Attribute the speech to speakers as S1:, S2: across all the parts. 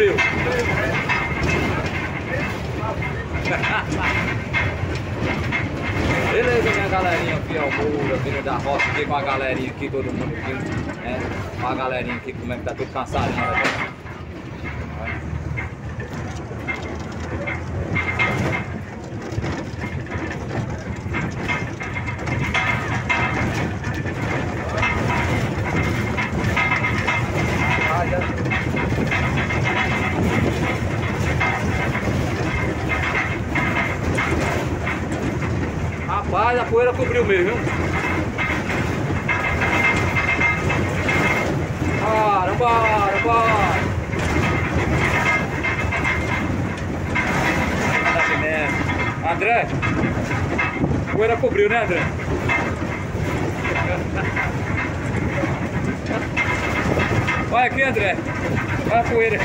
S1: cobriu. Beleza, minha galerinha aqui, ó, Moura, Vila da Roça, aqui com a galerinha aqui, todo mundo aqui, né? Com a galerinha aqui, como é que tá tudo cansadinho, né? Rapaz, a poeira cobriu mesmo, viu? Bora! André, a poeira cobriu, né, André? Olha aqui, André. Olha a poeira.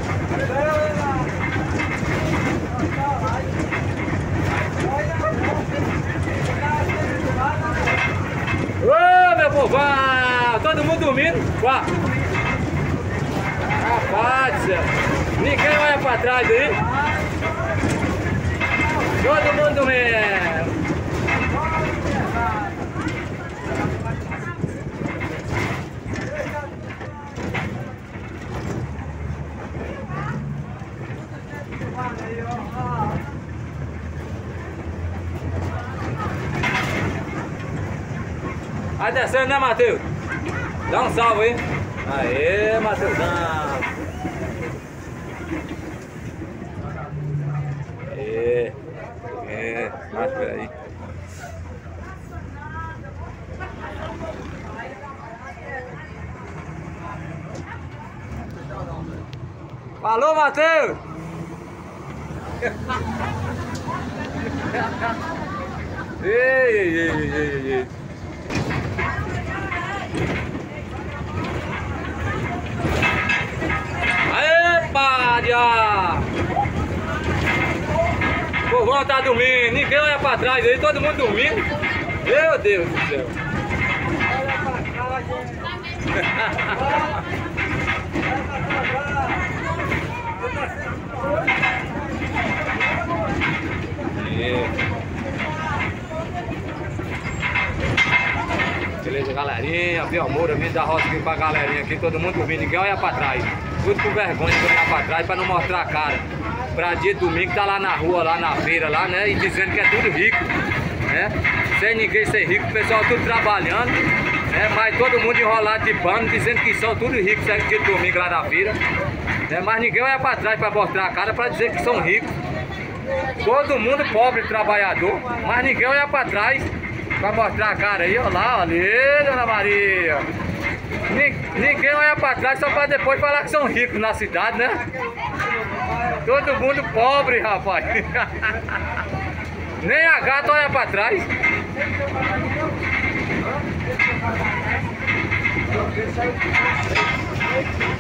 S1: Ô, meu povão! Todo mundo dormindo? Uá. Rapaz do céu! Ninguém olha pra trás aí! Todo mundo dormindo! Vai descendo, né, Matheus? Dá um salve aí. Aê, Matheusão. Mas peraí. Falou, Matheus. Ei. Aê, Pádia! O povão tá dormindo, ninguém olha pra trás aí, todo mundo dormindo. Meu Deus do céu! Beleza, galerinha, viu, Moura, Vila da Roça aqui com a galerinha aqui, todo mundo dormindo, ninguém olha pra trás. Tudo com vergonha de olhar pra trás pra não mostrar a cara. Pra dia de domingo tá lá na rua, lá na feira, lá, né? E dizendo que é tudo rico, né? Sem ninguém ser rico, o pessoal tudo trabalhando, né? Mas todo mundo enrolado de pano, dizendo que são tudo ricos, dia de domingo lá na feira, né? Mas ninguém olha pra trás pra mostrar a cara pra dizer que são ricos. Todo mundo pobre, trabalhador, mas ninguém olha pra trás pra mostrar a cara aí, ó lá, olha, Dona Maria. Ninguém olha pra trás só pra depois falar que são ricos na cidade, né? Todo mundo pobre, rapaz. Nem a gata olha pra trás.